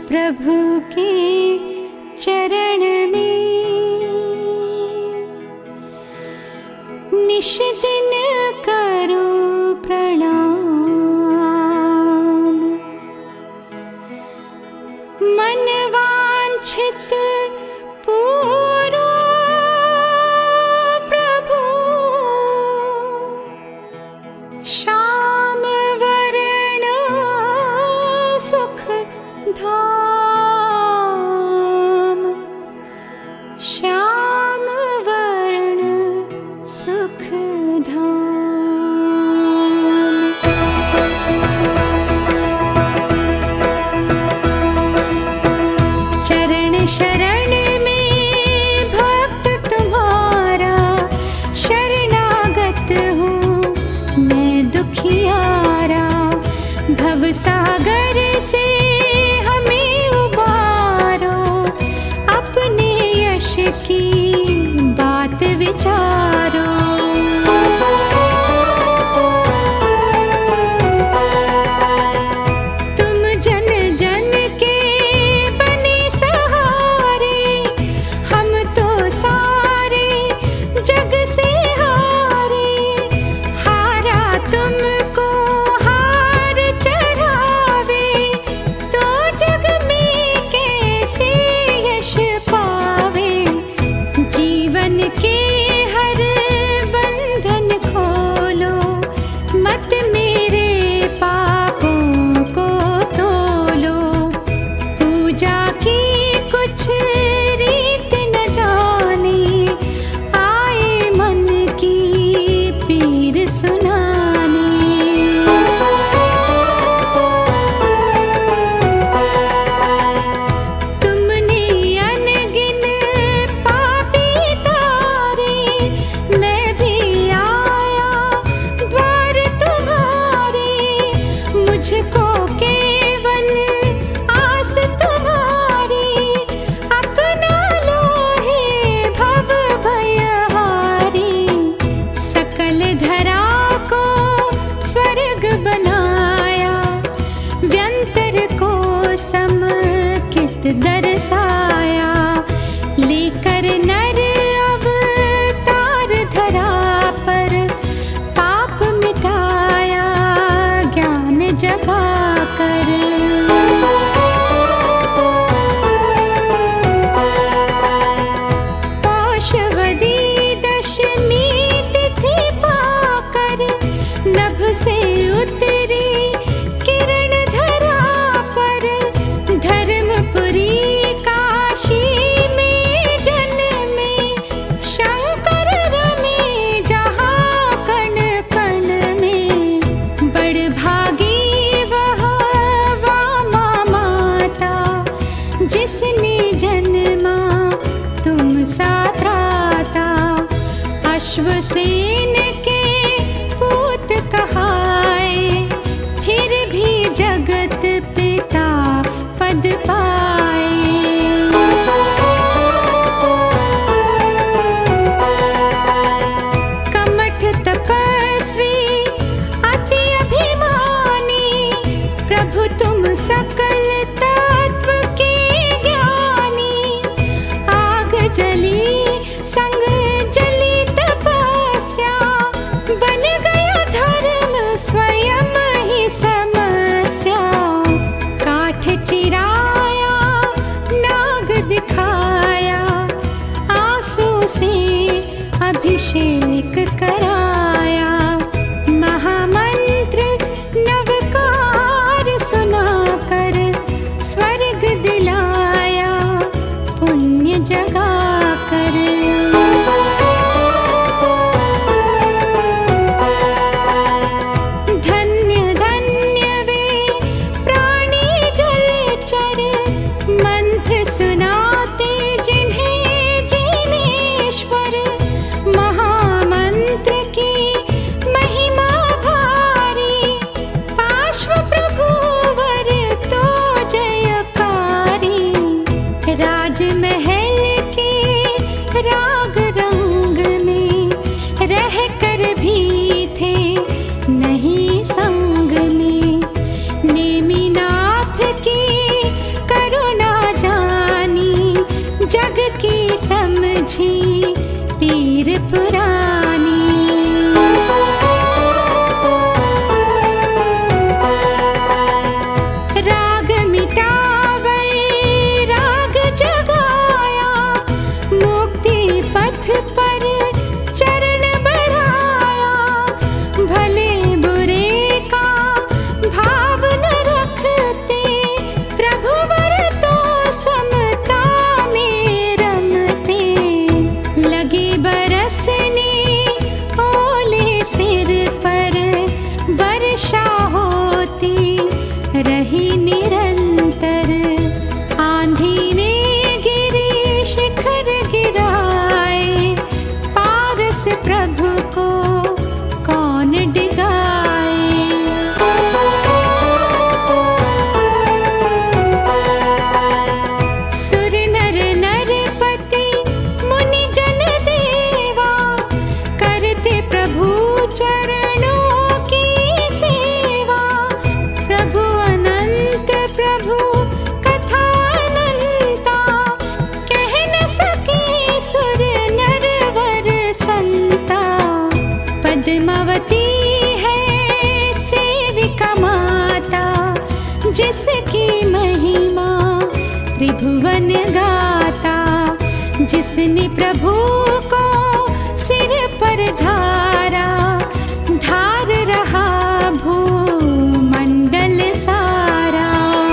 प्रभु के चरण में निश दिन करो प्रणाम। मन वांछित पूरो प्रभु श्याम वरण सुख धाम। श्याम वर्ण सुख धाम। चरण शरण में भक्त तुम्हारा शरणागत हूँ मैं दुखियारा। भव सागर से हमें उबारो अपने यश की बात विचारो। तुम जन जन के बने सहारे हम तो सारे जग से हारे। हारा तुमको हार चढ़ावे तो जग में कैसे यश पावे। जीवन के हर बंधन खोलो मत मेरे पापों को तोलो। पूजा की कुछ रीत न जाने आए मन की पीर सुनाने। तुमने अनगिन पापी तारे मैं भी आया द्वार तुम्हारे। मुझको केवल आस तुम्हारी अपना लो हे भव भयहारी। सकल धरा को स्वर्ग बनाया व्यंतर को समकित दर्शाया। लेकर नर अवतार धरा पर पाप मिटाया ज्ञान जगा कर। पौषवदी दशमी तिथि पाकर नभ से उतरी किरण धरा पर। धर्मपुरी काशी में जन्मे शंकर रमे जहाँ कण कण में। बड़ भागी वह वामा माता जिसने जन्मा तुम सा त्राता। अश्वसेन के पूत कहाए फिर भी जगत पिता पद पाए। कमठ तपस्वी अति अभिमानी प्रभु तुम सकल तत्व के ज्ञानी। आग जली संग जली तपस्या बन गया धर्म स्वयं ही समस्या। काठ चिराया नाग दिखाया आंसू से अभिषेक कराया। महामंत्र नवकार सुनाकर स्वर्ग दिलाया पुण्य जगा कर। धन्य धन्य वे प्राणी जलचर मंत्र सुनाते जिन्हें जिनेश्वर। महामंत्र की महिमा भारी पार्श्व प्रभुवर तो जयकारी। राजमहल के राग रंग में रह कर भी थे नहीं संग में। नेमिनाथ की करुण समझी पीर पुरानी। राग मिटावे राग जगाया, मुक्ति पथ पर चरण बढ़ाया। भले बुरे का भाव न रखते, प्रभुवर तो समता में रमते। लगे बरसने ओले सिर पर, वर्षा होती रही निरंतर। आंधी ने गिरी शिखर गिराए, पारस प्रभु को कौन डिगाए। सुर नर नरपति मुनि जन देवा, करते प्रभु चरणों की सेवा। प्रभु अनंत प्रभु कथा अनंता, कह न सके सुर नरवर संता। पद्मावती है सेविका माता, जिसकी महिमा त्रिभुवन गाता। जिसने प्रभु को सिर पर धारा, धार रहा भूमंडल सारा।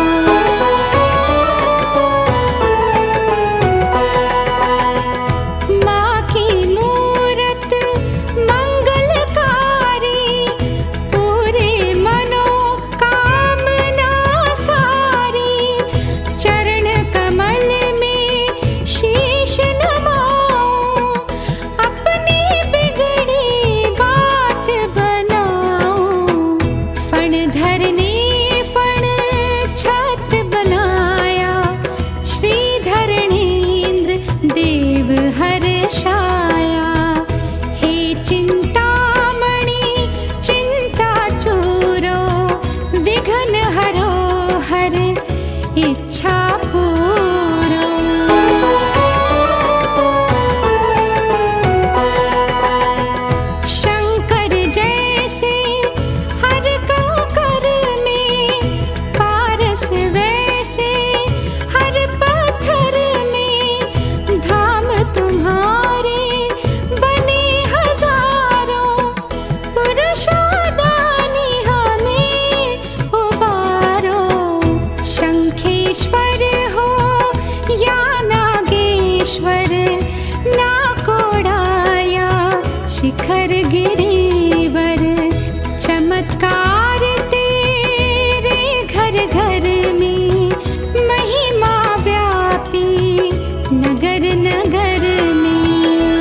माँ की मूरत मंगलकारी, पूरे मनोकामना सारी। चरण कमल में शीश नवाऊं, अपनी बिगड़ी बात बनाऊं। फण धरने फण छत्र बनाया, श्रीधरणेन्द्र देव हर्षाया। हे चिंतामणि चिंता चूरो, विघ्न हरो हर इच्छा पूरो। शंकर जैसे हर कंकर में, पारस वैसे हर पत्थर में। धाम तुम्हारे बने हजारों, पुरुषादानी हमें उबारो। शंखेश्वर हो या नागेश्वर, ना कोड़ाया शिखर गिरिवर। चमत्कार तेरे घर घर में, महिमा व्यापी नगर नगर में।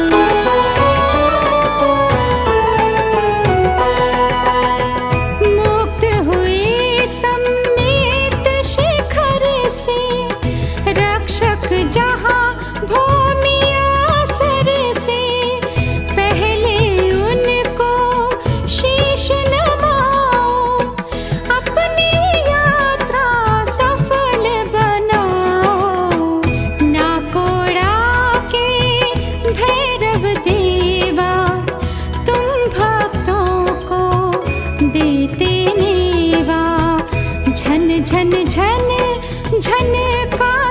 मुक्त हुए सम्मेत शिखर से, रक्षक जहाँ भूमि आसर से। पहले उनको शीश नवाओ, अपनी यात्रा सफल बनाओ। ना कोड़ा के भैरव देवा, तुम भक्तों को देते मेवा। झन झन झन झन का